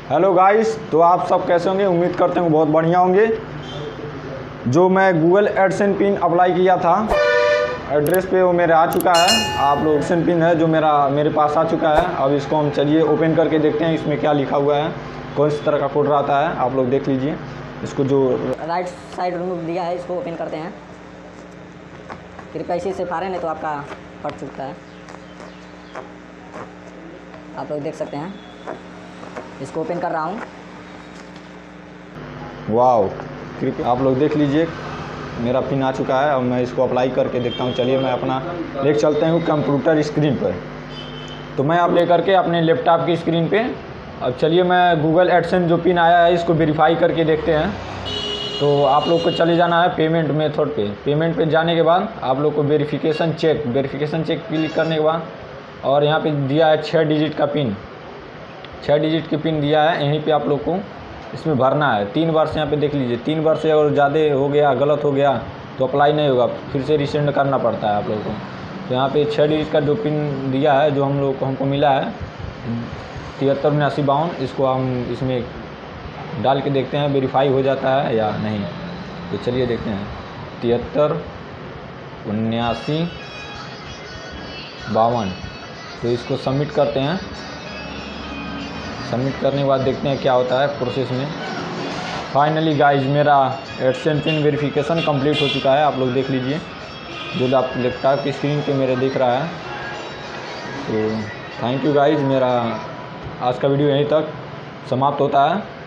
Hello guys, तो आप सब कैसे होंगे? उम्मीद करते हैं बहुत बढ़िया होंगे। जो मैं गूगल एडसेंस पिन अप्लाई किया था एड्रेस पे वो मेरे आ चुका है। आप लोग एडसेंस पिन है जो मेरे पास आ चुका है। अब इसको हम चलिए ओपन करके देखते हैं इसमें क्या लिखा हुआ है, कौन सी तरह का कोड रहता है। आप लोग देख लीजिए। इसको जो राइट साइड रिमूव दिया है इसको ओपन करते हैं। कृपया इसी से फाड़ें नहीं तो आपका फट चुका है। आप लोग देख सकते हैं, इसको ओपन कर रहा हूँ। वाओ, कृपया आप लोग देख लीजिए मेरा पिन आ चुका है। अब मैं इसको अप्लाई करके देखता हूँ। चलिए मैं अपना ले चलते हूँ कंप्यूटर स्क्रीन पर। तो मैं आप लेकर के अपने लैपटॉप की स्क्रीन पे अब चलिए मैं गूगल एडसेंस जो पिन आया है इसको वेरीफाई करके देखते हैं। तो आप लोग को चले जाना है पेमेंट मेथड पे। पेमेंट पे जाने के बाद आप लोग को वेरिफिकेशन चेक क्लिक करने के बाद और यहाँ पे दिया है 6 डिजिट का पिन। 6 डिजिट के पिन दिया है, यहीं पे आप लोग को इसमें भरना है। 3 बार से यहाँ पे देख लीजिए। 3 बार से अगर ज़्यादा हो गया, गलत हो गया तो अप्लाई नहीं होगा, फिर से रिसेंड करना पड़ता है आप लोगों को। तो यहाँ पे 6 डिजिट का जो पिन दिया है, जो हमको मिला है 737952, इसको हम इसमें डाल के देखते हैं वेरीफाई हो जाता है या नहीं। तो चलिए देखते हैं 737952। तो इसको सबमिट करते हैं। सबमिट करने के बाद देखते हैं क्या होता है प्रोसेस में। फाइनली गाइज मेरा एडसेंस पिन वेरिफिकेशन कंप्लीट हो चुका है। आप लोग देख लीजिए जो आप लैपटॉप की स्क्रीन पे मेरे दिख रहा है। तो थैंक यू गाइज। मेरा आज का वीडियो यहीं तक समाप्त होता है।